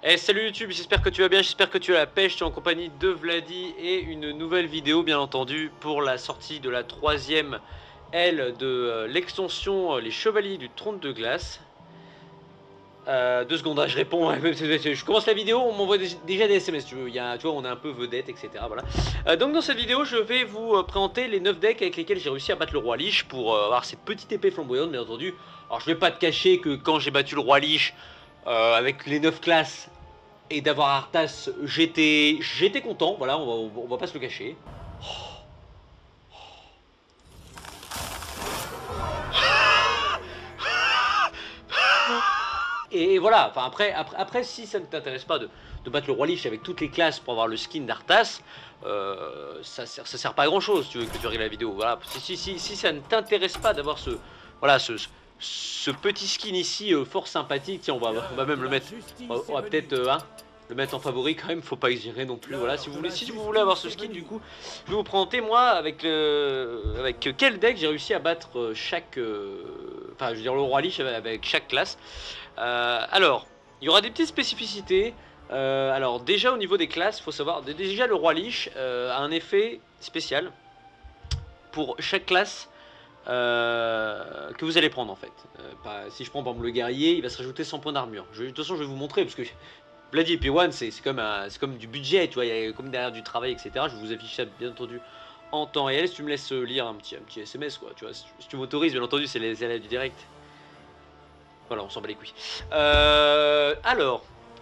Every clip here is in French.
Salut YouTube, j'espère que tu vas bien, j'espère que tu as la pêche, tu es en compagnie de Vladi et une nouvelle vidéo bien entendu pour la sortie de la troisième aile de l'extension Les Chevaliers du Trône de Glace. 2 secondes, je réponds, je commence la vidéo, on m'envoie déjà des SMS, tu vois, on est un peu vedette, etc. Voilà. Donc dans cette vidéo, je vais vous présenter les 9 decks avec lesquels j'ai réussi à battre le Roi Lich pour avoir cette petite épée flamboyante, bien entendu. Alors je vais pas te cacher que quand j'ai battu le Roi Lich, avec les 9 classes et d'avoir Arthas, j'étais content, voilà, on va pas se le cacher. Et voilà, enfin après si ça ne t'intéresse pas de battre le Roi Lich avec toutes les classes pour avoir le skin d'Arthas, ça sert pas à grand chose, tu veux que tu regardes la vidéo. Voilà, si ça ne t'intéresse pas d'avoir ce petit skin ici fort sympathique, tiens, on va même le mettre, on va peut-être le mettre en favori quand même, faut pas exagérer non plus. Voilà, si vous voulez avoir ce skin, du coup, je vais vous présenter moi avec quel deck j'ai réussi à battre chaque, enfin je veux dire le Roi Lich avec chaque classe. Alors, il y aura des petites spécificités. Alors déjà au niveau des classes, il faut savoir, déjà le Roi Lich a un effet spécial pour chaque classe que vous allez prendre en fait. Si je prends par exemple le guerrier, il va se rajouter 100 points d'armure. De toute façon je vais vous montrer parce que Bloody et P1 c'est comme du budget, tu vois, il y a comme derrière du travail, etc. Je vais vous afficher ça bien entendu en temps réel. Si tu me laisses lire un petit SMS, quoi, tu vois, si tu m'autorises, bien entendu, c'est les élèves du direct. Voilà, on s'en bat les couilles. Alors,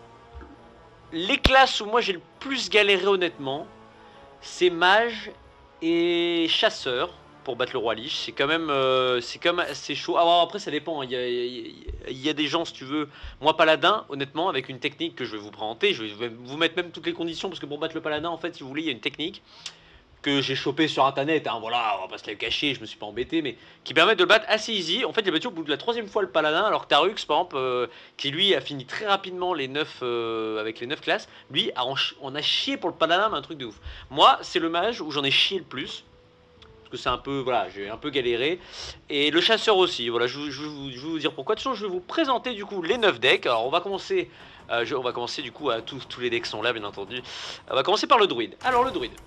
les classes où moi j'ai le plus galéré honnêtement, c'est mage et chasseur pour battre le Roi Lich. C'est quand même assez chaud. Alors après ça dépend, il y a des gens si tu veux. Moi paladin, honnêtement, avec une technique que je vais vous présenter, je vais vous mettre même toutes les conditions parce que pour battre le paladin en fait si vous voulez il y a une technique que j'ai chopé sur internet, hein, voilà, on va pas se le cacher, je me suis pas embêté, mais qui permet de le battre assez easy. En fait, j'ai battu au bout de la 3e fois le paladin, alors que Tarux, par exemple, qui lui a fini très rapidement les 9 avec les 9 classes, lui, on a chié pour le paladin, mais un truc de ouf. Moi, c'est le mage où j'en ai chié le plus, parce que c'est un peu, voilà, j'ai un peu galéré, et le chasseur aussi, voilà, je vais vous dire pourquoi. De toute façon, je vais vous présenter du coup les 9 decks. Alors, on va commencer, du coup, à tous les decks sont là, bien entendu. On va commencer par le druide. Alors, le druide.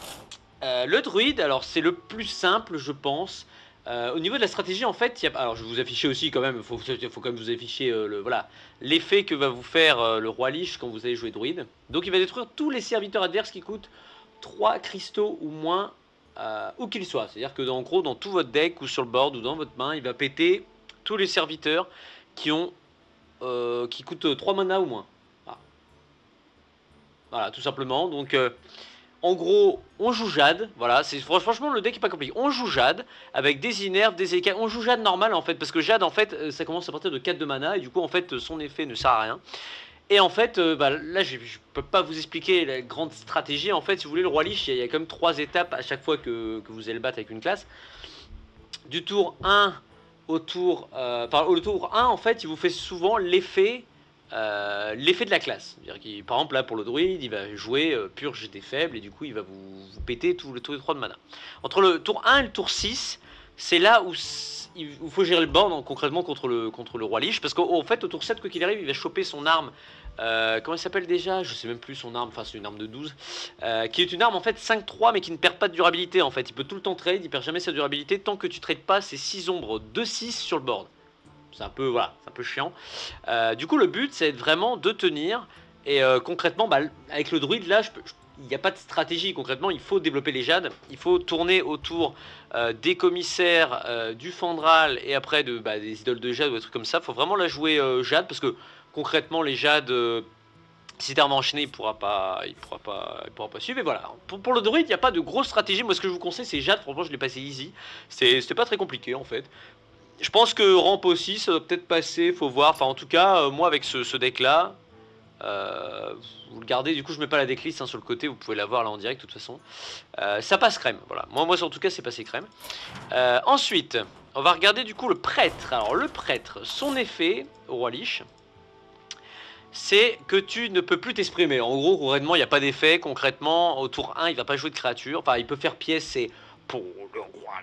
Le druide, alors c'est le plus simple je pense. Au niveau de la stratégie en fait, alors je vais vous afficher aussi quand même, faut quand même vous afficher l'effet que va vous faire le Roi Lich quand vous allez jouer druide. Donc il va détruire tous les serviteurs adverses qui coûtent 3 cristaux ou moins, où qu'ils soient. C'est à dire que en gros dans tout votre deck ou sur le board ou dans votre main, il va péter tous les serviteurs qui coûtent 3 mana ou moins. Voilà tout simplement. Donc en gros, on joue Jade, voilà, franchement le deck est pas compliqué. On joue Jade avec des Inerves, des écailles, on joue Jade normal en fait, parce que Jade en fait, ça commence à partir de 4 de mana, et du coup en fait, son effet ne sert à rien. Et en fait, là je peux pas vous expliquer la grande stratégie, en fait, si vous voulez le Roi Lich, il y a quand même 3 étapes à chaque fois que vous allez le battre avec une classe. Du tour 1 au tour, au tour 1 en fait, il vous fait souvent l'effet de la classe. Par exemple là pour le druide il va jouer purge des faibles et du coup il va vous péter tous les 3 de mana. Entre le tour 1 et le tour 6 c'est là où il faut gérer le board concrètement contre le Roi Lich, parce qu'en fait au tour 7 quoi qu'il arrive il va choper son arme, comment elle s'appelle déjà, je sais même plus son arme, enfin c'est une arme de 12 qui est une arme en fait 5-3 mais qui ne perd pas de durabilité en fait. Il peut tout le temps trade, il perd jamais sa durabilité tant que tu trades pas ces 6 ombres 2-6 sur le board. C'est un peu, voilà, c'est un peu chiant. Du coup, le but, c'est vraiment de tenir. Et concrètement, avec le druide, là, il n'y a pas de stratégie. Concrètement, il faut développer les jades. Il faut tourner autour des commissaires, du Fandral et après des idoles de jade ou des trucs comme ça. Il faut vraiment la jouer jade parce que concrètement, les jades, si t'es enchaîné, il pourra pas suivre. Et voilà. Pour le druide, il n'y a pas de grosse stratégie. Moi, ce que je vous conseille, c'est jade. Franchement, je l'ai passé easy. C'était pas très compliqué en fait. Je pense que ramp aussi, ça doit peut-être passer, faut voir. Enfin, en tout cas, moi avec ce deck-là, vous le gardez. Du coup, je mets pas la decklist sur le côté, vous pouvez la voir là en direct de toute façon. Ça passe crème, voilà. Moi en tout cas, c'est passé crème. Ensuite, on va regarder du coup le prêtre. Alors, le prêtre, son effet au Roi Lich, c'est que tu ne peux plus t'exprimer. En gros, concrètement, il n'y a pas d'effet. Concrètement, au tour 1, il va pas jouer de créature. Enfin, il peut faire pièce et pour le Roi Lich,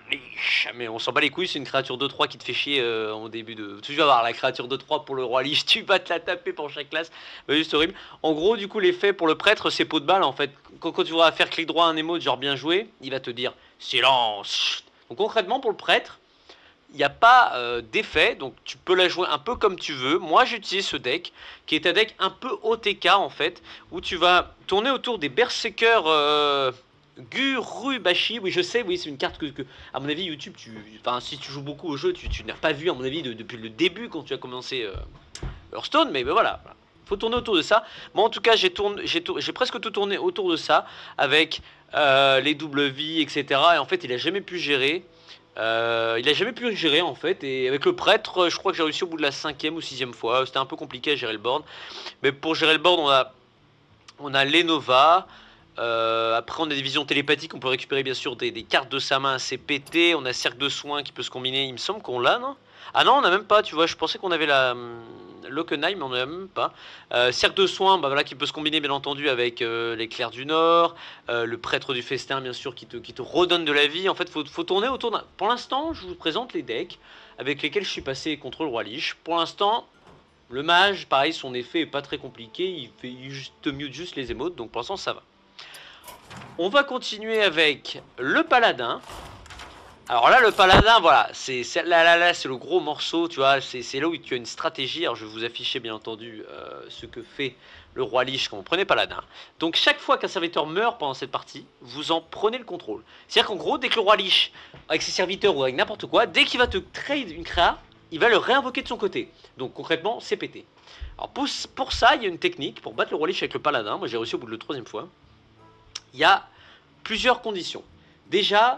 Mais on s'en bat les couilles, c'est une créature 2-3 qui te fait chier en début de... Tu vas voir la créature 2-3 pour le roi liche, tu vas te la taper pour chaque classe. Bah, juste horrible. En gros, du coup, l'effet pour le prêtre, c'est pot de balle en fait. Quand tu vas faire clic droit à un émote, genre bien joué, il va te dire silence. Donc concrètement, pour le prêtre, il n'y a pas d'effet, donc tu peux la jouer un peu comme tu veux. Moi j'utilise ce deck, qui est un deck un peu OTK en fait, où tu vas tourner autour des Berserkers Gurubashi. Oui je sais, oui c'est une carte que à mon avis YouTube, enfin si tu joues beaucoup au jeu, tu n'as pas vu à mon avis depuis le début quand tu as commencé Hearthstone, mais ben, voilà. Faut tourner autour de ça. Moi en tout cas j'ai presque tout tourné autour de ça, avec les double vie, etc. Et en fait il a jamais pu gérer. Il a jamais pu gérer en fait, et avec le prêtre, je crois que j'ai réussi au bout de la 5e ou 6e fois. C'était un peu compliqué à gérer le board, mais pour gérer le board, on a l'Enova. Après, on a des visions télépathiques. On peut récupérer bien sûr des cartes de sa main assez pétées. On a cercle de soins qui peut se combiner. Il me semble qu'on l'a, non? Ah non, on n'a même pas. Tu vois, je pensais qu'on avait la Lockenheim, mais on n'a même pas. Cercle de soins, bah voilà, qui peut se combiner bien entendu avec l'éclair du Nord, le prêtre du festin bien sûr qui te redonne de la vie. En fait, faut tourner autour d'un... Pour l'instant, je vous présente les decks avec lesquels je suis passé contre le roi liche. Pour l'instant, le mage, pareil, son effet est pas très compliqué. Il juste mute juste les émotes, donc pour l'instant ça va. On va continuer avec le paladin. Alors là, le paladin, voilà, c'est le gros morceau, tu vois, c'est là où tu as une stratégie. Alors je vais vous afficher bien entendu ce que fait le roi liche quand vous prenez paladin. Donc chaque fois qu'un serviteur meurt pendant cette partie, vous en prenez le contrôle. C'est-à-dire qu'en gros, dès que le roi liche, avec ses serviteurs ou avec n'importe quoi, dès qu'il va te trade une créa, il va le réinvoquer de son côté. Donc concrètement, c'est pété. Alors pour ça, il y a une technique, pour battre le roi liche avec le paladin, moi j'ai réussi au bout de la 3e fois. Il y a plusieurs conditions. Déjà,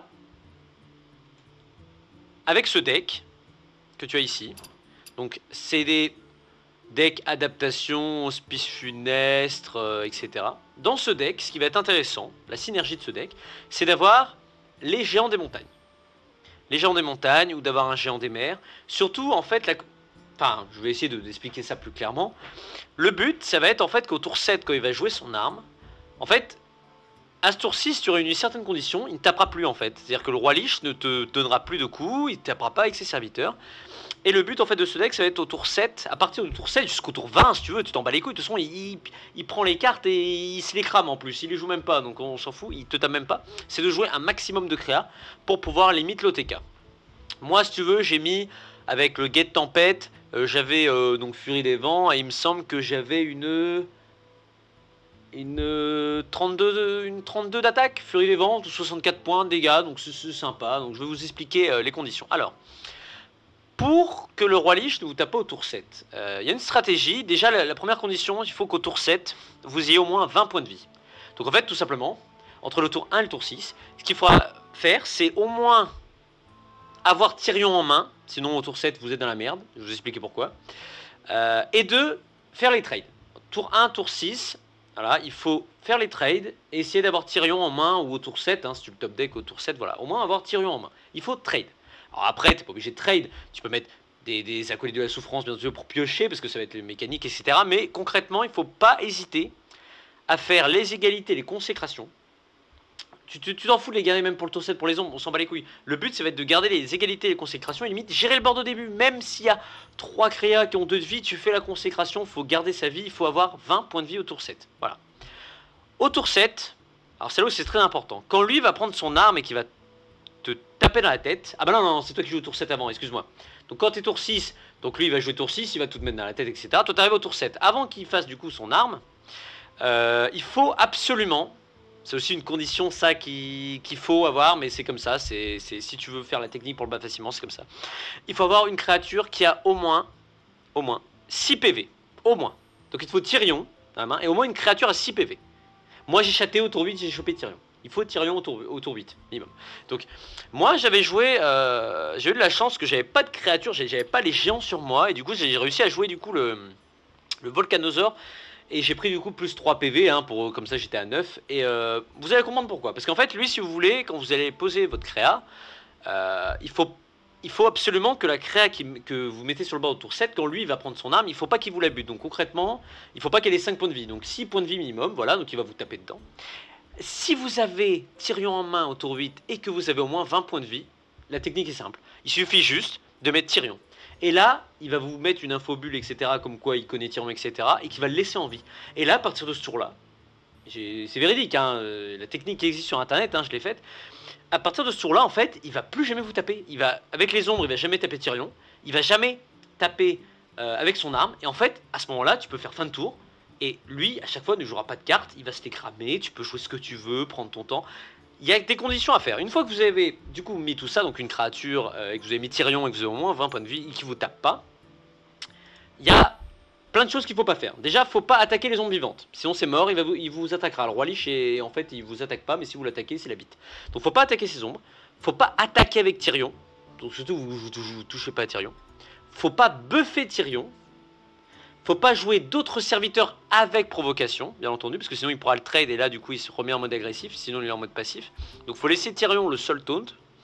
avec ce deck que tu as ici, donc c'est des decks adaptation, hospice funestre, etc. Dans ce deck, ce qui va être intéressant, la synergie de ce deck, c'est d'avoir les géants des montagnes. Les géants des montagnes ou d'avoir un géant des mers. Surtout, en fait, enfin, je vais essayer d'expliquer ça plus clairement. Le but, ça va être en fait qu'au tour 7, quand il va jouer son arme, en fait, à ce tour 6, tu réunis certaines conditions, il ne tapera plus en fait. C'est-à-dire que le roi liche ne te donnera plus de coups, il ne tapera pas avec ses serviteurs. Et le but en fait de ce deck, ça va être au tour 7, à partir du tour 7 jusqu'au tour 20 si tu veux, tu t'en bats les couilles. De toute façon, il prend les cartes et il se les crame en plus, il les joue même pas, donc on s'en fout, il te tape même pas. C'est de jouer un maximum de créa pour pouvoir limite l'OTK. Moi si tu veux, j'ai mis avec le Guet Tempête, j'avais donc Furie des Vents, et il me semble que j'avais une 32 d'attaque, Furie des Vents, 64 points de dégâts, donc c'est sympa. Donc je vais vous expliquer les conditions. Alors, pour que le roi liche ne vous tape pas au tour 7, il y a une stratégie. Déjà, la première condition, il faut qu'au tour 7, vous ayez au moins 20 points de vie. Donc en fait, tout simplement, entre le tour 1 et le tour 6, ce qu'il faudra faire, c'est au moins avoir Tyrion en main, sinon au tour 7, vous êtes dans la merde, je vais vous expliquer pourquoi. Et 2, faire les trades. Tour 1, tour 6... Voilà, il faut faire les trades et essayer d'avoir Tyrion en main ou au tour 7, hein, si tu le top deck au tour 7, voilà, au moins avoir Tyrion en main. Il faut trade. Alors après, tu n'es pas obligé de trade, tu peux mettre des acolytes de la souffrance bien sûr pour piocher parce que ça va être les mécaniques, etc. Mais concrètement, il ne faut pas hésiter à faire les égalités, les consécrations. Tu t'en fous de les garder même pour le tour 7, pour les ombres, on s'en bat les couilles. Le but, ça va être de garder les égalités et les consécrations et limite gérer le board au début. Même s'il y a 3 créas qui ont 2 de vie, tu fais la consécration, il faut garder sa vie, il faut avoir 20 points de vie au tour 7. Voilà. Au tour 7, alors c'est là où c'est très important. Quand lui va prendre son arme et qu'il va te taper dans la tête. Ah bah non, c'est toi qui joues au tour 7 avant, excuse-moi. Donc quand tu es tour 6, donc lui il va jouer tour 6, il va tout te mettre dans la tête, etc. Toi t'arrives au tour 7. Avant qu'il fasse du coup son arme, il faut absolument... C'est aussi une condition ça qu'il faut avoir, mais c'est comme ça, si tu veux faire la technique pour le battre facilement, c'est comme ça. Il faut avoir une créature qui a au moins 6 PV, au moins. Donc il te faut Tyrion dans la main, et au moins une créature à 6 PV. Moi j'ai chaté au tour 8, j'ai chopé Tyrion. Il faut Tyrion au tour 8, minimum. Donc moi j'avais joué, j'ai eu de la chance que j'avais pas de créature, j'avais pas les géants sur moi, et du coup j'ai réussi à jouer du coup le Volcanosaur. Et j'ai pris du coup plus 3 PV, hein, comme ça j'étais à 9. Et vous allez comprendre pourquoi. Parce qu'en fait, lui, si vous voulez, quand vous allez poser votre créa, il faut absolument que la créa que vous mettez sur le bord au tour 7, quand lui il va prendre son arme, il ne faut pas qu'il vous la bute. Donc concrètement, il ne faut pas qu'elle ait 5 points de vie. Donc 6 points de vie minimum, voilà, donc il va vous taper dedans. Si vous avez Tyrion en main au tour 8 et que vous avez au moins 20 points de vie, la technique est simple. Il suffit juste de mettre Tyrion. Et là, il va vous mettre une infobulle, etc., comme quoi il connaît Tyrion, etc., et qui va le laisser en vie. Et là, à partir de ce tour-là, c'est véridique, hein, la technique qui existe sur Internet, hein, je l'ai faite. À partir de ce tour-là, en fait, il va plus jamais vous taper. Il va, avec les ombres, il va jamais taper Tyrion. Il va jamais taper avec son arme. Et en fait, à ce moment-là, tu peux faire fin de tour. Et lui, à chaque fois, ne jouera pas de carte. Il va se les cramer. Tu peux jouer ce que tu veux, prendre ton temps. Il y a des conditions à faire. Une fois que vous avez du coup mis tout ça, donc une créature, et que vous avez mis Tyrion et que vous avez au moins 20 points de vie et qui vous tape pas, il y a plein de choses qu'il faut pas faire. Déjà, faut pas attaquer les ombres vivantes. Sinon, c'est mort, il vous attaquera. Le roi Lich, en fait, il vous attaque pas, mais si vous l'attaquez, c'est la bite. Donc, faut pas attaquer ces ombres. Faut pas attaquer avec Tyrion. Donc, surtout, vous touchez pas à Tyrion. Faut pas buffer Tyrion. Faut pas jouer d'autres serviteurs avec provocation, bien entendu, parce que sinon il pourra le trade et là du coup il se remet en mode agressif, sinon il est en mode passif. Donc faut laisser Tyrion le seul taunt.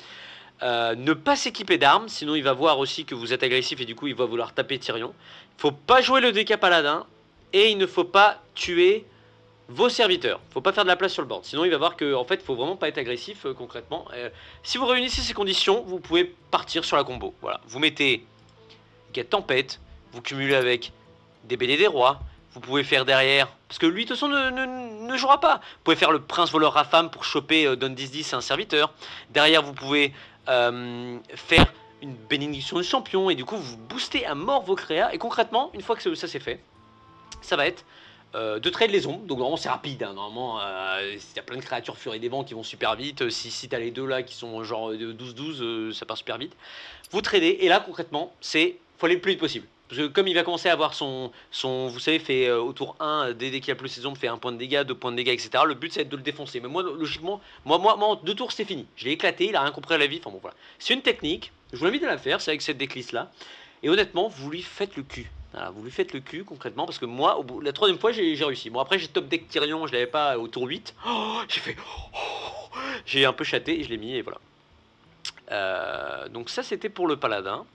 Ne pas s'équiper d'armes, sinon il va voir aussi que vous êtes agressif et du coup il va vouloir taper Tyrion. Faut pas jouer le DK paladin et il ne faut pas tuer vos serviteurs. Faut pas faire de la place sur le board, sinon il va voir que en fait faut vraiment pas être agressif concrètement. Si vous réunissez ces conditions, vous pouvez partir sur la combo. Voilà, vous mettez Get Tempête, vous cumulez avec des BD des rois, vous pouvez faire derrière, parce que lui de toute façon ne jouera pas, vous pouvez faire le prince voleur Rafam pour choper Don 10-10 un serviteur, derrière vous pouvez faire une bénédiction de champion, et du coup vous boostez à mort vos créas, et concrètement, une fois que ça c'est fait, ça va être de trade les ombres, donc normalement c'est rapide, hein, normalement il y a plein de créatures furie des vents qui vont super vite, si t'as les deux là qui sont genre 12-12, ça part super vite, vous tradez, et là concrètement, faut aller le plus vite possible. Parce que comme il va commencer à avoir vous savez, fait au tour 1, dès qu'il a plus ses ombres, fait 1 point de dégâts, 2 points de dégâts, etc. Le but, c'est de le défoncer. Mais moi, logiquement, moi en 2 tours, c'est fini. Je l'ai éclaté, il a rien compris à la vie. Enfin bon, voilà. C'est une technique, je vous invite à la faire, c'est avec cette decklist-là. Et honnêtement, vous lui faites le cul. Voilà, vous lui faites le cul, concrètement, parce que moi, la 3e fois, j'ai réussi. Bon, après, j'ai top deck Tyrion, je l'avais pas au tour 8. Oh, j'ai fait... Oh, j'ai un peu chaté, et je l'ai mis, et voilà. Donc ça, c'était pour le paladin.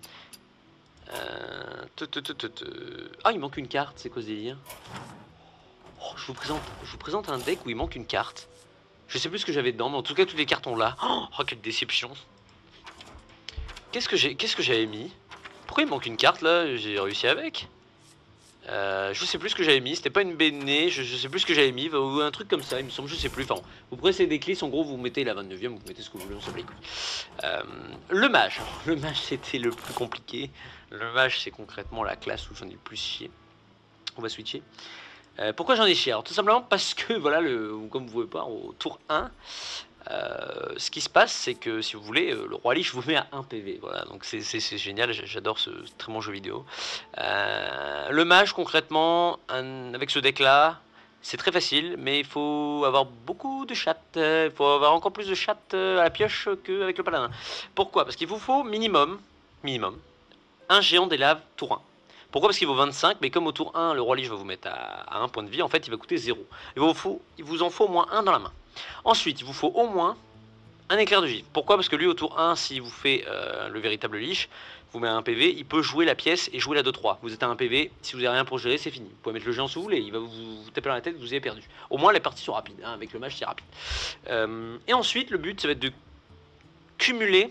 Ah, il manque une carte, c'est quoi ce délire? Oh, je vous présente un deck où il manque une carte. Je sais plus ce que j'avais dedans, mais en tout cas toutes les cartes ont là. Oh, quelle déception. Qu'est-ce que j'avais mis? Pourquoi il manque une carte là? J'ai réussi avec. Je sais plus ce que j'avais mis, c'était pas une béné, je sais plus ce que j'avais mis, ou un truc comme ça, il me semble, je sais plus. Enfin, vous prenez ces déclics, en gros, vous mettez la 29e, vous mettez ce que vous voulez, on s'en bat les couilles. Le mage c'était le plus compliqué. Le mage, c'est concrètement la classe où j'en ai le plus chié. On va switcher. Pourquoi j'en ai chié? Alors, tout simplement parce que, voilà, comme vous voyez pas, au tour 1, ce qui se passe, c'est que si vous voulez, le roi Lich vous met à 1 PV. Voilà, donc c'est génial, j'adore ce très bon jeu vidéo. Le mage, concrètement, avec ce deck là, c'est très facile, mais il faut avoir beaucoup de chattes. Il faut avoir encore plus de chattes à la pioche qu'avec le paladin. Pourquoi? Parce qu'il vous faut minimum, un géant des laves tour 1. Pourquoi? Parce qu'il vaut 25, mais comme au tour 1, le roi Lich va vous mettre à 1 point de vie, en fait, il va coûter 0. Il vous en faut au moins un dans la main. Ensuite, il vous faut au moins un éclair de givre. Pourquoi? Parce que lui, au tour 1, s'il vous fait le véritable Lich, vous met à 1 PV, il peut jouer la pièce et jouer la 2-3. Vous êtes à 1 PV, si vous n'avez rien pour gérer, c'est fini. Vous pouvez mettre le géant si vous voulez, il va vous taper dans la tête, vous avez perdu. Au moins, les parties sont rapides, hein, avec le mage, c'est rapide. Et ensuite, le but, ça va être de cumuler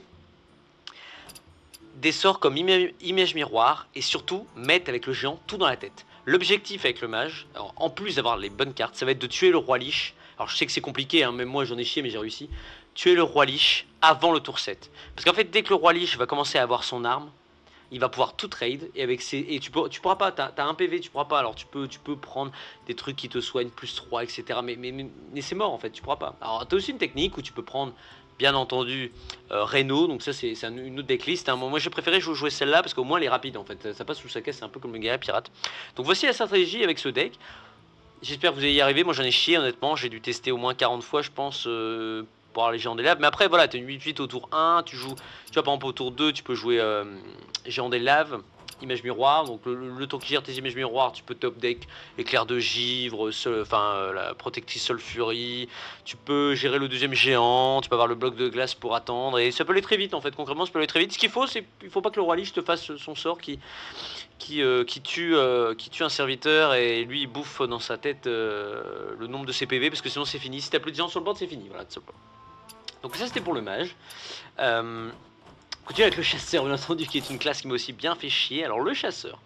des sorts comme image miroir et surtout mettre avec le géant tout dans la tête. L'objectif avec le mage, alors, en plus d'avoir les bonnes cartes, ça va être de tuer le roi Lich. Alors je sais que c'est compliqué, hein, même moi j'en ai chié mais j'ai réussi. Tuer le roi Lich avant le tour 7. Parce qu'en fait dès que le roi Lich va commencer à avoir son arme, il va pouvoir tout trade et avec tu pourras pas, t'as un PV, tu pourras pas, alors tu peux prendre des trucs qui te soignent plus 3 etc. Mais c'est mort en fait, tu pourras pas. Alors t'as aussi une technique où tu peux prendre bien entendu Reno, donc ça c'est une autre decklist, hein. Moi j'ai préféré jouer celle-là parce qu'au moins elle est rapide en fait, ça passe sous sa caisse, c'est un peu comme le guerrier pirate. Donc voici la stratégie avec ce deck. J'espère que vous allez y arriver, moi j'en ai chié honnêtement, j'ai dû tester au moins 40 fois je pense pour avoir les géants des laves. Mais après voilà, tu as une 8-8 au tour 1, tu vois par exemple au tour 2 tu peux jouer géant des laves, image miroir, donc le tour qui gère tes images miroirs, tu peux top deck éclair de givre, la protectrice Sol Fury, tu peux gérer le deuxième géant, tu peux avoir le bloc de glace pour attendre, et ça peut aller très vite en fait, concrètement ça peut aller très vite. Ce qu'il faut, c'est qu'il faut pas que le roi Lich te fasse son sort qui tue un serviteur et lui il bouffe dans sa tête le nombre de ses PV, parce que sinon c'est fini. Si t'as plus de géants sur le board, c'est fini, voilà, tout simplement. Donc ça c'était pour le mage. continue avec le chasseur, bien entendu, qui est une classe qui m'a aussi bien fait chier. Alors le chasseur.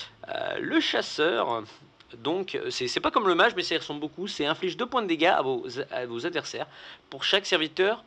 Donc, c'est pas comme le mage, mais ça y ressemble beaucoup. C'est inflige 2 points de dégâts à vos adversaires pour chaque serviteur.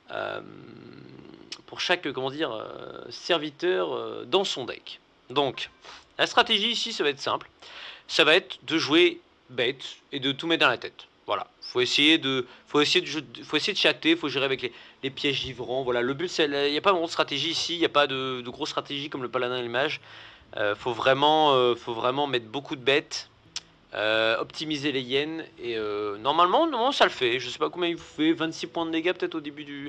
Pour chaque, comment dire, serviteur dans son deck. Donc, la stratégie ici, ça va être simple. Ça va être de jouer bête et de tout mettre dans la tête. Voilà, faut essayer de chatter, faut gérer avec les pièges givrants. Voilà, le but, il n'y a pas vraiment de stratégie ici, il n'y a pas de grosse stratégie comme le paladin et le mage. Faut vraiment mettre beaucoup de bêtes, optimiser les yens et normalement ça le fait. Je sais pas combien il vous fait, 26 points de dégâts peut-être au début du,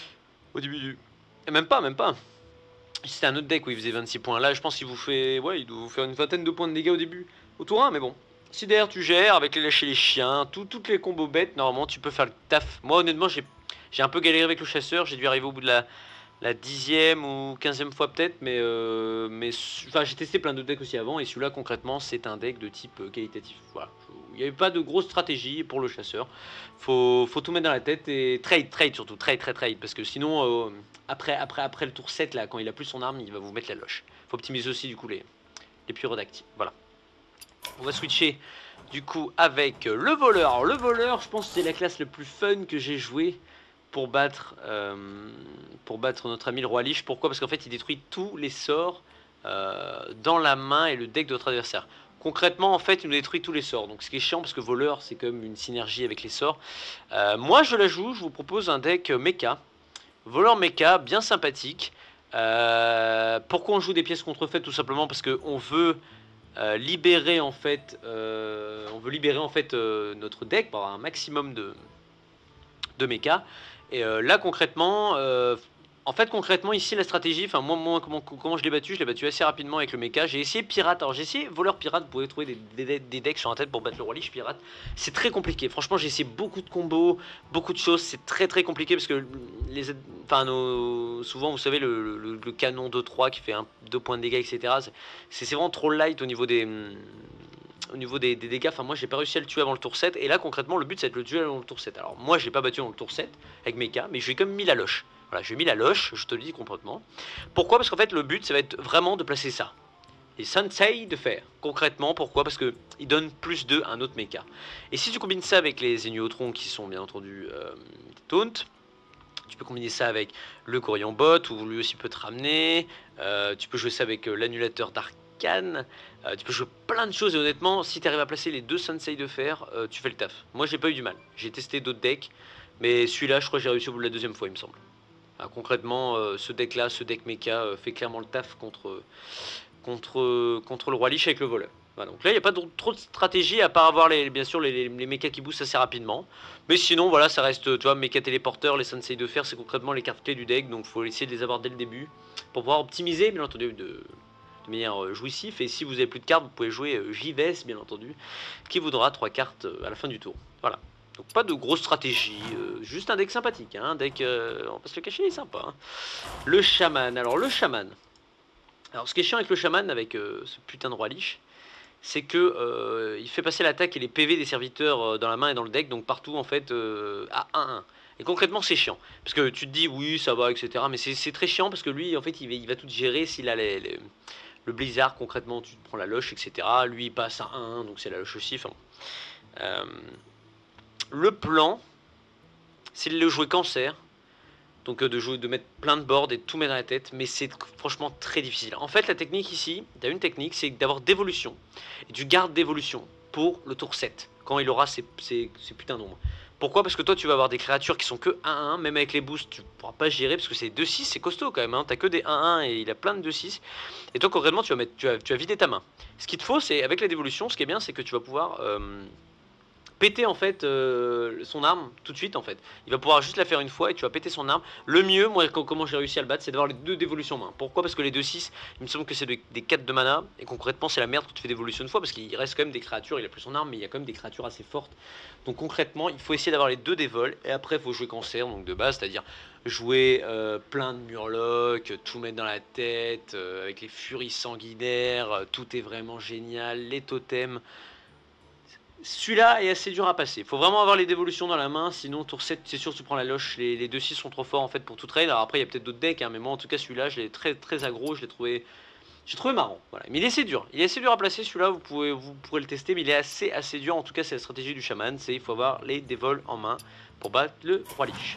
et même pas. C'était un autre deck où il faisait 26 points. Là, je pense qu'il vous fait, ouais, il doit vous faire une vingtaine de points de dégâts au début, au tour 1, mais bon. Si derrière tu gères avec les lâcher les chiens, toutes les combos bêtes, normalement tu peux faire le taf. Moi honnêtement j'ai un peu galéré avec le chasseur, j'ai dû arriver au bout de la 10e ou 15e fois peut-être, mais enfin, j'ai testé plein de decks aussi avant, et celui-là concrètement c'est un deck de type qualitatif. Voilà. Il n'y avait pas de grosse stratégie pour le chasseur, faut tout mettre dans la tête, et trade surtout, trade, parce que sinon après le tour 7 là, quand il a plus son arme, il va vous mettre la loche. Faut optimiser aussi du coup les pyrodactyles, voilà. On va switcher du coup avec le voleur. Alors, le voleur, je pense que c'est la classe la plus fun que j'ai joué pour battre notre ami le roi Lich. Pourquoi? Parce qu'en fait il détruit tous les sorts dans la main et le deck de votre adversaire. Concrètement en fait il nous détruit tous les sorts. Donc ce qui est chiant parce que voleur c'est quand même une synergie avec les sorts. Moi je la joue, je vous propose un deck mecha. Voleur mecha, bien sympathique. Pourquoi on joue des pièces contrefaites? Tout simplement parce qu'on veut libérer en fait, notre deck par un maximum de mecha. Et là concrètement, concrètement ici la stratégie, enfin moi comment je l'ai battu assez rapidement avec le mecha. J'ai essayé pirate, alors j'ai essayé voleur pirate, vous pouvez trouver des decks sur la tête pour battre le roi Lich pirate. C'est très compliqué, franchement j'ai essayé beaucoup de combos, beaucoup de choses, c'est très compliqué parce que souvent vous savez le canon 2-3 qui fait 2 points de dégâts etc. C'est vraiment trop light au niveau des dégâts. Enfin moi j'ai pas réussi à le tuer avant le tour 7, et là concrètement le but c'est de le tuer avant le tour 7. Alors moi je l'ai pas battu avant le tour 7 avec mecha, mais je lui ai quand même mis la loche. Voilà, j'ai mis la loche, je te le dis complètement. Pourquoi? Parce qu'en fait le but ça va être vraiment de placer ça. Et Sensei de faire. Concrètement, pourquoi? Parce que il donne plus 2 à un autre mecha. Et si tu combines ça avec les Zénuotrons qui sont bien entendu taunt, tu peux combiner ça avec le Corian Bot, où lui aussi peut te ramener. Tu peux jouer ça avec l'annulateur d'Arcane. Tu peux jouer plein de choses, et honnêtement, si tu arrives à placer les 2 Sensei de fer, tu fais le taf. Moi, j'ai pas eu du mal. J'ai testé d'autres decks, mais celui-là, je crois que j'ai réussi au bout de la 2e fois, il me semble. Concrètement, ce deck-là, ce deck mecha, fait clairement le taf contre le roi Lich avec le voleur. Voilà, donc là il n'y a pas trop de stratégie à part avoir bien sûr les mechas qui boostent assez rapidement. Mais sinon voilà, ça reste, tu vois, mecha téléporteur, les Sensei de fer, c'est concrètement les cartes clés du deck, donc il faut essayer de les avoir dès le début pour pouvoir optimiser bien entendu de manière jouissive. Et si vous avez plus de cartes, vous pouvez jouer JVS bien entendu, qui vous donnera 3 cartes à la fin du tour. Voilà. Donc pas de grosse stratégie, juste un deck sympathique, hein, un deck, on va pas se le cacher, il est sympa. Hein. Le chaman, alors le chaman. Alors ce qui est chiant avec le chaman, avec ce putain de roi Lich, c'est que il fait passer l'attaque et les PV des serviteurs dans la main et dans le deck, donc partout en fait à 1-1. Et concrètement c'est chiant, parce que tu te dis oui ça va etc, mais c'est très chiant parce que lui en fait il va tout gérer. S'il a le blizzard, concrètement tu te prends la loche etc, lui il passe à 1-1 donc c'est la loche aussi. Enfin, le plan c'est de le jouer cancer. Donc de mettre plein de boards et de tout mettre dans la tête, mais c'est franchement très difficile. En fait la technique ici, tu as une technique, c'est d'avoir d'évolution. Et tu gardes d'évolution pour le tour 7, quand il aura ces putains d'ombres. Pourquoi? Parce que toi tu vas avoir des créatures qui sont que 1-1, même avec les boosts tu pourras pas gérer, parce que c'est 2-6, c'est costaud quand même, hein. T'as que des 1-1 et il a plein de 2-6. Et toi concrètement tu vas vider ta main. Ce qu'il te faut, c'est avec la dévolution, ce qui est bien, c'est que tu vas pouvoir péter en fait son arme tout de suite en fait. Il va pouvoir juste la faire une fois et tu vas péter son arme. Le mieux, moi comment j'ai réussi à le battre, c'est d'avoir les 2 dévolutions en main. Pourquoi? Parce que les 2-6, il me semble que c'est des 4 de mana, et concrètement c'est la merde quand tu fais d'évolution une fois, parce qu'il reste quand même des créatures, il a plus son arme, mais il y a quand même des créatures assez fortes. Donc concrètement il faut essayer d'avoir les 2 dévols, et après il faut jouer cancer, donc de base, c'est-à-dire jouer plein de murlocs, tout mettre dans la tête, avec les furies sanguinaires, tout est vraiment génial, les totems. Celui-là est assez dur à passer. Faut vraiment avoir les dévolutions dans la main, sinon tour 7, c'est sûr tu prends la loche. Les 2-6 sont trop forts en fait pour tout trade. Alors après, il y a peut-être d'autres decks, hein, mais moi en tout cas, celui-là, je l'ai très aggro, j'ai trouvé marrant. Voilà. Mais il est assez dur. Il est assez dur à placer celui-là, vous pourrez le tester, mais il est assez dur. En tout cas, c'est la stratégie du chaman, c'est il faut avoir les dévols en main pour battre le roi liche.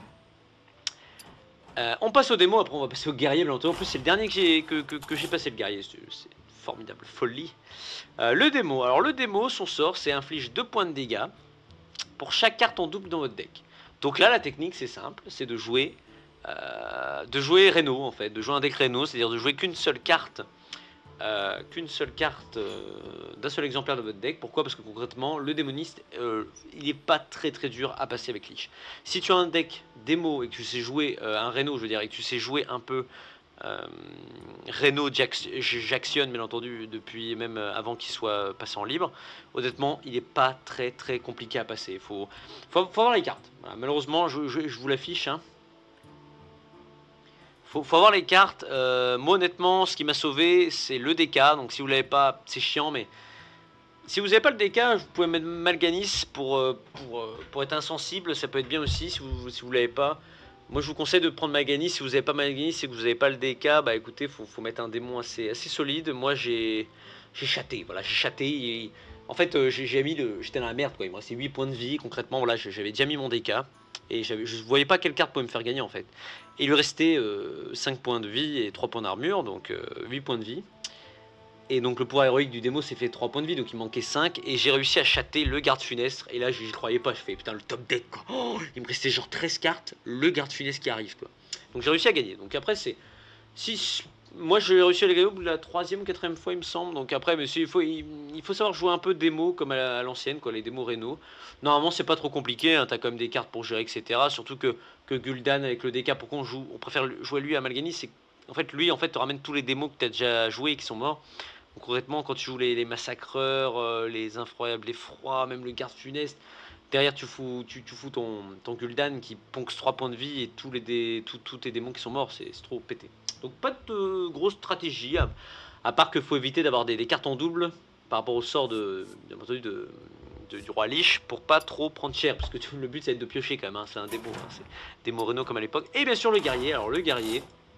On passe au démo, après on va passer au guerrier, bien entendu. En plus, c'est le dernier que j'ai passé, le guerrier. C'est formidable folie. Le démo, alors le démo, son sort, c'est inflige 2 points de dégâts pour chaque carte en double dans votre deck. Donc là, la technique, c'est simple, c'est de jouer Reno, en fait, de jouer un deck Reno, c'est-à-dire de jouer qu'une seule carte d'un seul exemplaire de votre deck. Pourquoi? Parce que concrètement, le démoniste, il n'est pas très dur à passer avec Lich. Si tu as un deck démo et que tu sais jouer un Reno, je veux dire, et que tu sais jouer un peu Reno Jackson, bien entendu, depuis même avant qu'il soit passé en libre, honnêtement, il n'est pas très compliqué à passer. Faut avoir les cartes. Voilà, malheureusement, je vous l'affiche, hein. Faut avoir les cartes. Moi, honnêtement, ce qui m'a sauvé, c'est le DK. Donc, si vous l'avez pas, c'est chiant, mais si vous n'avez pas le DK, vous pouvez mettre Mal'Ganis pour être insensible. Ça peut être bien aussi si vous l'avez pas. Moi, je vous conseille de prendre Mal'Ganis. Si vous n'avez pas Mal'Ganis et que vous n'avez pas le DK, bah écoutez, faut mettre un démon assez solide. Moi, j'ai chaté. Voilà, j'ai chaté. En fait, j'étais dans la merde, quoi. Il me restait 8 points de vie. Concrètement, voilà, j'avais déjà mis mon DK. Et je ne voyais pas quelle carte pouvait me faire gagner, en fait. Et il lui restait 5 points de vie et 3 points d'armure, donc 8 points de vie. Et donc le pouvoir héroïque du démo s'est fait 3 points de vie, donc il manquait 5. Et j'ai réussi à chater le garde funeste. Et là, je croyais pas, je fais putain, le top deck, quoi. Oh, il me restait genre 13 cartes, le garde funeste qui arrive, quoi. Donc j'ai réussi à gagner. Donc après, c'est... Moi, j'ai réussi à les gagner au bout de la 3e ou 4e fois, il me semble. Donc après, mais il faut savoir jouer un peu démo comme à l'ancienne, quoi, les démos Reno. Normalement, c'est pas trop compliqué, hein, t'as quand même des cartes pour gérer, etc. Surtout que Gul'dan avec le DK, pourquoi on préfère jouer lui à Mal'Ganis, c'est en fait, lui, en fait, te ramène tous les démos que t'as déjà joué et qui sont morts. Donc concrètement, quand tu joues les massacreurs, les infroyables effrois, même le garde funeste, derrière tu fous ton Gul'dan qui ponxe 3 points de vie et tous tes démons qui sont morts, c'est trop pété. Donc pas de grosse stratégie, à part qu'il faut éviter d'avoir des cartes en double par rapport au sort du roi Lich pour pas trop prendre cher, parce que le but c'est de piocher quand même, hein, c'est un démo, hein, c'est démo Reno comme à l'époque. Et bien sûr le guerrier, alors le guerrier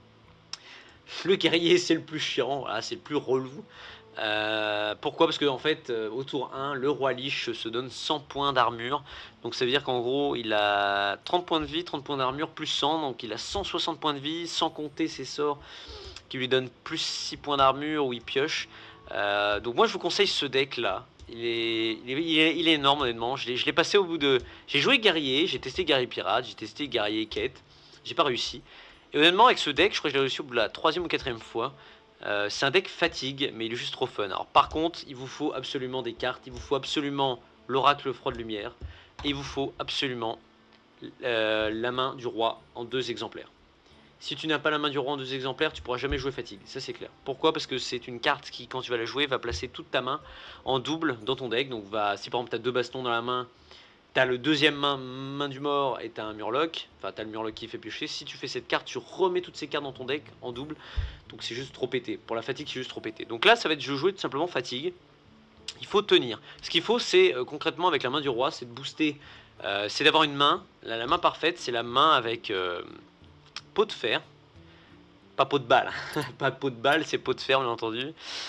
c'est le plus chiant, voilà, c'est le plus relou. Pourquoi? Parce que en fait, au tour 1, le roi Lich se donne 100 points d'armure. Donc ça veut dire qu'en gros, il a 30 points de vie, 30 points d'armure, plus 100. Donc il a 160 points de vie, sans compter ses sorts qui lui donnent plus 6 points d'armure où il pioche. Donc moi, je vous conseille ce deck-là. Il est énorme, honnêtement. Je l'ai passé au bout de... J'ai joué guerrier, j'ai testé guerrier pirate, j'ai testé guerrier quête. J'ai pas réussi. Et honnêtement, avec ce deck, je crois que je l'ai réussi au bout de la 3e ou 4e fois. C'est un deck fatigue, mais il est juste trop fun. Alors par contre, il vous faut absolument des cartes, il vous faut absolument l'oracle froid de lumière, et il vous faut absolument la main du roi en 2 exemplaires. Si tu n'as pas la main du roi en 2 exemplaires, tu pourras jamais jouer fatigue, ça c'est clair. Pourquoi? Parce que c'est une carte qui, quand tu vas la jouer, va placer toute ta main en double dans ton deck. Donc si par exemple tu as 2 bastons dans la main, t'as le deuxième main du mort et t'as un murloc. Enfin, t'as le murloc qui fait piocher. Si tu fais cette carte, tu remets toutes ces cartes dans ton deck en double. Donc c'est juste trop pété. Pour la fatigue, c'est juste trop pété. Donc là, ça va être jouer tout simplement fatigue. Il faut tenir. Ce qu'il faut, c'est concrètement avec la main du roi, c'est de booster. C'est d'avoir une main. La main parfaite, c'est la main avec pot de fer. Pas pot de balle. Pas pot de balle, c'est pot de fer, bien entendu.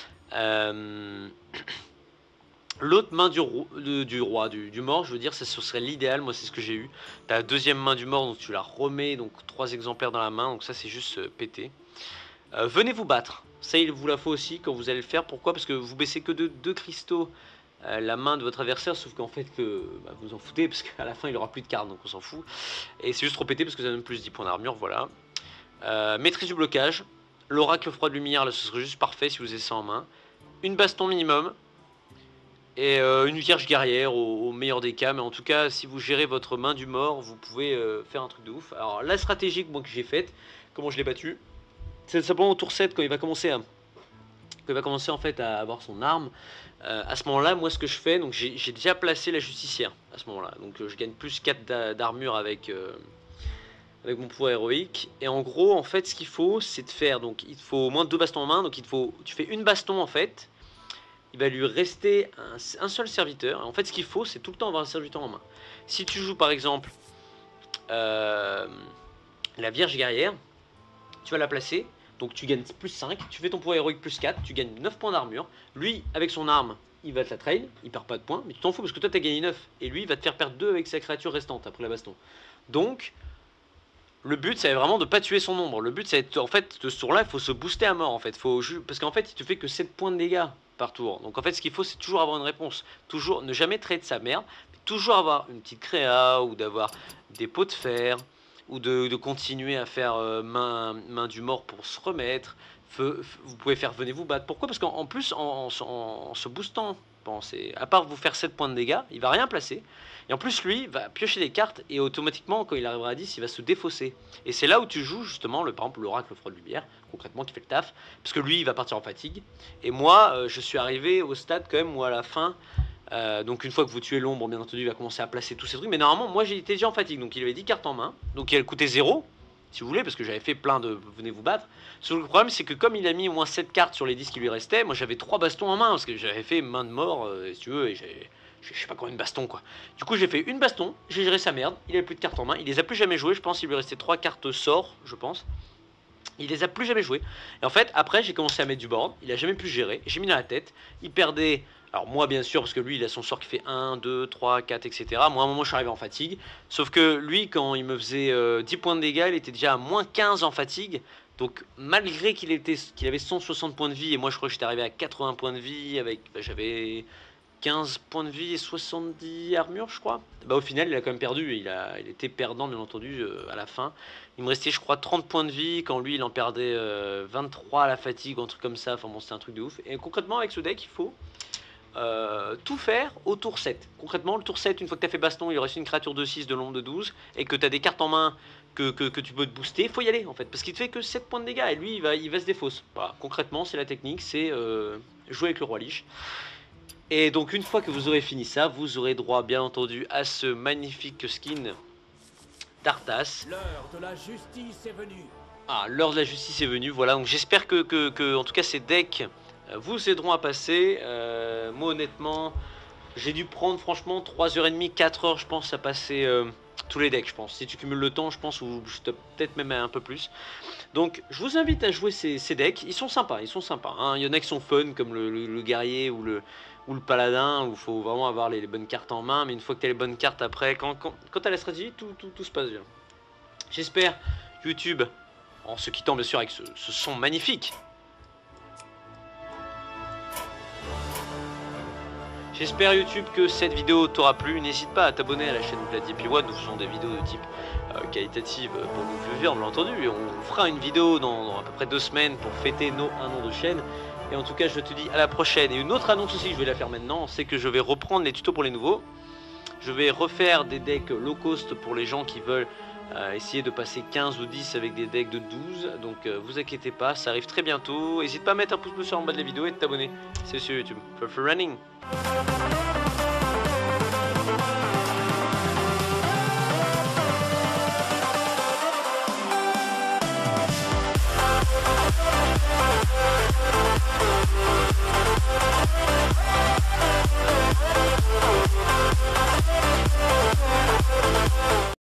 L'autre main du mort, je veux dire, ce serait l'idéal. Moi, c'est ce que j'ai eu. T'as la 2e main du mort, donc tu la remets, donc 3 exemplaires dans la main. Donc ça, c'est juste pété. Venez vous battre. Ça, il vous la faut aussi quand vous allez le faire. Pourquoi? Parce que vous baissez que de 2 cristaux la main de votre adversaire, sauf qu'en fait, vous en foutez, parce qu'à la fin, il aura plus de cartes, donc on s'en fout. Et c'est juste trop pété, parce que ça donne plus 10 points d'armure, voilà. Maîtrise du blocage. L'oracle froid de lumière, là, ce serait juste parfait si vous avez ça en main. Une baston minimum. Et une vierge guerrière au meilleur des cas, mais en tout cas, si vous gérez votre main du mort, vous pouvez faire un truc de ouf. Alors la stratégie que j'ai faite, comment je l'ai battu, c'est simplement au tour 7, quand il va commencer en fait à avoir son arme. À ce moment-là, moi ce que je fais, donc j'ai déjà placé la justicière à ce moment-là. Donc je gagne plus 4 d'armure avec mon pouvoir héroïque. Et en gros, en fait, ce qu'il faut, c'est de faire, donc il faut au moins 2 bastons en main, donc tu fais une baston en fait. il va lui rester un seul serviteur. Et en fait, ce qu'il faut, c'est tout le temps avoir un serviteur en main. Si tu joues par exemple la Vierge guerrière, tu vas la placer. Donc tu gagnes plus 5, tu fais ton pouvoir héroïque plus 4, tu gagnes 9 points d'armure. Lui, avec son arme, il va te la trail, il perd pas de points, mais tu t'en fous parce que toi tu as gagné 9. Et lui, il va te faire perdre 2 avec sa créature restante après la baston. Donc, le but, c'est vraiment de pas tuer son ombre. Le but, c'est en fait, ce tour-là, il faut se booster à mort en fait. Parce qu'en fait, il te fait que 7 points de dégâts par tour. Donc en fait, ce qu'il faut, c'est toujours avoir une réponse. Toujours, ne jamais trade sa merde, mais toujours avoir une petite créa ou d'avoir des pots de fer ou de continuer à faire main du mort pour se remettre. Vous pouvez faire venez vous battre. Pourquoi? Parce qu'en plus, en se boostant, à part vous faire 7 points de dégâts, il va rien placer. Et en plus, lui va piocher des cartes et automatiquement, quand il arrivera à 10, il va se défausser. Et c'est là où tu joues justement, par exemple, l'oracle froid de lumière, concrètement, qui fait le taf. Parce que lui, il va partir en fatigue. Et moi, je suis arrivé au stade quand même où à la fin, donc une fois que vous tuez l'ombre, bien entendu, il va commencer à placer tous ces trucs. Mais normalement, moi, j'étais déjà en fatigue. Donc il avait 10 cartes en main. Donc il coûtait 0, si vous voulez, parce que j'avais fait plein de venez vous battre. Sauf que le problème, c'est que comme il a mis au moins 7 cartes sur les 10 qui lui restaient, moi j'avais 3 bastons en main. Parce que j'avais fait main de mort, si tu veux, et je sais pas combien de bastons quoi. Du coup j'ai fait une baston, j'ai géré sa merde, il avait plus de cartes en main, il les a plus jamais jouées, je pense qu'il lui restait 3 cartes sort, je pense. Il les a plus jamais jouées. Et en fait après j'ai commencé à mettre du board, il a jamais pu gérer, j'ai mis dans la tête, il perdait, alors moi bien sûr parce que lui il a son sort qui fait 1, 2, 3, 4 etc. Moi à un moment je suis arrivé en fatigue, sauf que lui quand il me faisait 10 points de dégâts il était déjà à moins 15 en fatigue. Donc malgré qu'il avait 160 points de vie et moi je crois que j'étais arrivé à 80 points de vie avec, j'avais 15 points de vie et 70 armures, je crois. Bah, au final, il a quand même perdu. Il était perdant, bien entendu, à la fin. Il me restait, je crois, 30 points de vie, quand lui, il en perdait 23 à la fatigue, ou un truc comme ça. Enfin bon, c'était un truc de ouf. Et concrètement, avec ce deck, il faut tout faire au tour 7. Concrètement, le tour 7, une fois que tu as fait baston, il reste une créature de 6 de l'ombre de 12, et que tu as des cartes en main que tu peux te booster, il faut y aller, en fait. Parce qu'il te fait que 7 points de dégâts, et lui, il va se défausser. Voilà, concrètement, c'est la technique, c'est jouer avec le roi Lich. Et donc une fois que vous aurez fini ça, vous aurez droit bien entendu à ce magnifique skin d'Arthas. L'heure de la justice est venue. Ah, l'heure de la justice est venue, voilà. Donc j'espère que en tout cas ces decks vous aideront à passer. Moi honnêtement, j'ai dû prendre franchement 3h30, 4h je pense à passer tous les decks je pense. Si tu cumules le temps je pense, ou peut-être même un peu plus. Donc je vous invite à jouer ces decks, ils sont sympas, hein. Il y en a qui sont fun comme le guerrier ou le paladin, où il faut vraiment avoir les bonnes cartes en main, mais une fois que tu as les bonnes cartes après, quand tu as la stratégie, tout se passe bien. J'espère YouTube, en se quittant bien sûr avec ce son magnifique. J'espère YouTube que cette vidéo t'aura plu, n'hésite pas à t'abonner à la chaîne Vladipi One, nous faisons des vidéos de type qualitative pour nous plus vieux, bien entendu, et on fera une vidéo dans à peu près 2 semaines pour fêter un an de chaîne. Et en tout cas je te dis à la prochaine. Et une autre annonce aussi, je vais la faire maintenant, c'est que je vais reprendre les tutos pour les nouveaux. Je vais refaire des decks low cost pour les gens qui veulent essayer de passer 15 ou 10 avec des decks de 12. Donc vous inquiétez pas, ça arrive très bientôt. N'hésite pas à mettre un pouce bleu sur en bas de la vidéo et de t'abonner. C'est sur YouTube. For running.